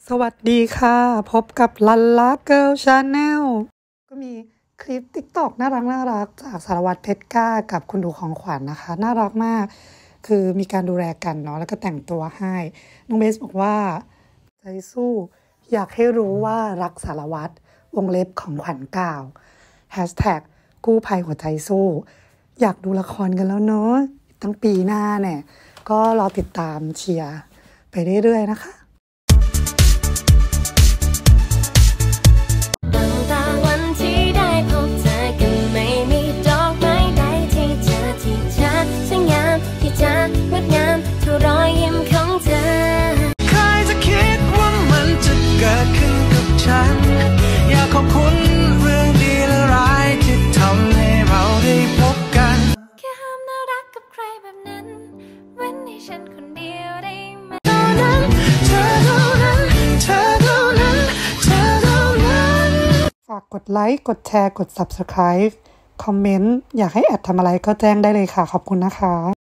สวัสดีค่ะพบกับลันลักเกิร์ลชาแนลก็มีคลิป TikTok น่ารักจากสารวัตรเพชรกล้ากับคุณดูของขวัญ นะคะน่ารักมากคือมีการดูแลกันเนาะแล้วก็แต่งตัวให้น้องเบสบอกว่าใจสู้อยากให้รู้ว่ารักสารวัตรวงเล็บของขวัญกล่าวกู้ภัยหัวใจสู้อยากดูละครกันแล้วเนาะตั้งปีหน้าเนี่ยก็รอติดตามเชียร์ไปเรื่อยๆนะคะอยากขอบคุณเรื่องดีและร้ายที่ทำให้เราได้พบกันแค่ห้ามน่ารักกับใครแบบนั้นเว้นให้ฉันคนเดียวได้ไหมเท่านั้นเธอเท่านั้นเธอเท่านั้นเธอเท่านั้นฝากกดไลค์กดแชร์กด Subscribe คอมเมนต์อยากให้แอดทำอะไรก็แจ้งได้เลยค่ะขอบคุณนะคะ